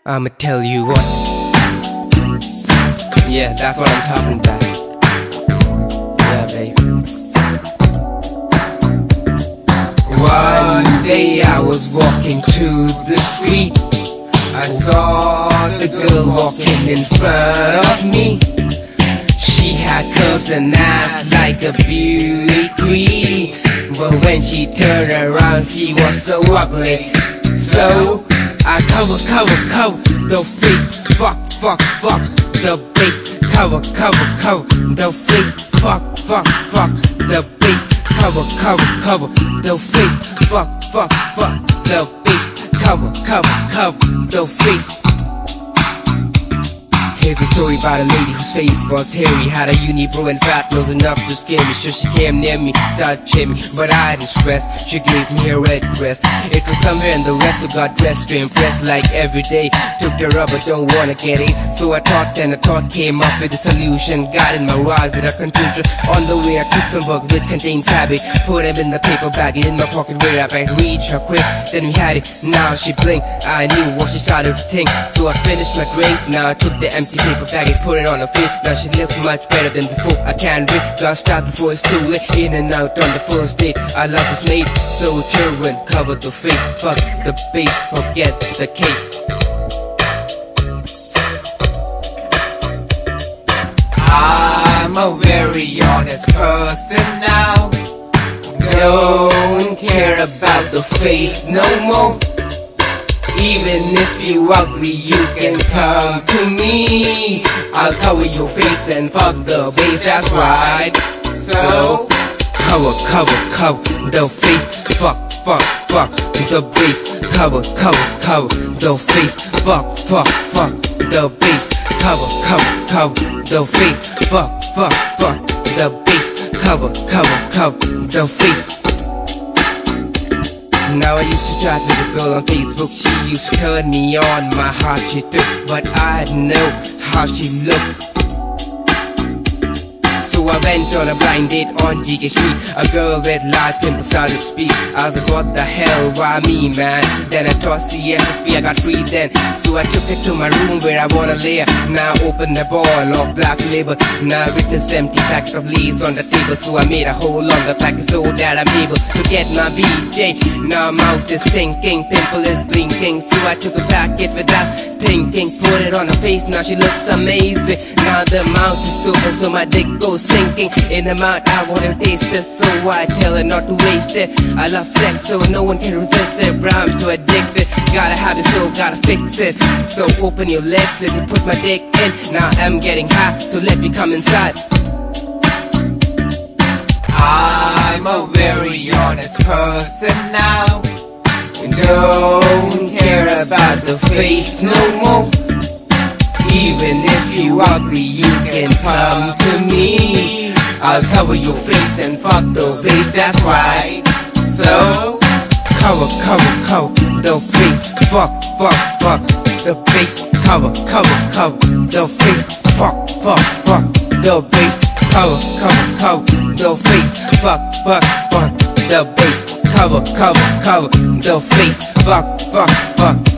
I'ma tell you what. Yeah, that's what I'm talking about. Yeah, baby. One day I was walking to the street. I saw the girl walking in front of me. She had curves and ass like a beauty queen, but when she turned around she was so ugly. So I cover the face, fuck the base, cover the face, fuck the base, cover the face, fuck the base, cover the face. Here's a story about a lady whose face was hairy, had a unibrow and fat nose enough to scare me. Sure, she came near me, started cheering me, but I didn't stress. She gave me a red dress. It was somewhere in the rest, so got dressed to impress. Like every day, took the rubber, don't wanna get it. So I thought, then a thought came up with a solution. Got in my ride with a confusion. On the way, I took some bugs which contained fabric, put them in the paper bag, in my pocket where I could reach her quick. Then we had it. Now she blinked. I knew what she started to think. So I finished my drink. Now I took the empty paper bag and put it on her face. Now she looked much better than before. I can't wait, gotta start before it's too late. In and out on the first date. I love this maid, so children cover the face, fuck the base, forget the case. I'm a very honest person now. Don't care about the face no more. Even if you ugly, you can come to me. I'll cover your face and fuck the base, that's right. So cover the face, fuck the base, cover the face, fuck the base, cover the face, fuck the base, cover the face. Now I used to chat with a girl on Facebook. She used to turn me on, my heart she took, but I didn't know how she looked. So I went on a blind date on GK Street. A girl with large pimples started to speak. I was like, what the hell, why me, man? Then I thought CFP, I got free then. So I took it to my room where I wanna lay. Now I opened the bottle of Black Label. Now I witnessed empty packet of leaves on the table. So I made a hole on the packet so that I'm able to get my BJ. Now my mouth is thinking, pimple is blinking. So I took a packet without thinking, put it on her face. Now she looks amazing. Now the mouth is open, so my dick goes sinking in the mouth. I wanna taste it, so I tell her not to waste it. I love sex, so no one can resist it, but I'm so addicted. Gotta have it, so gotta fix it. So open your legs, let me put my dick in. Now I'm getting hot, so let me come inside. I'm a very honest person now. Don't care about the face no more. Even if you ugly, you can come to me. I'll cover your face and fuck the base, that's right. So cover the face, fuck the base, cover the face, fuck the base, cover the face, fuck the base, cover the face, fuck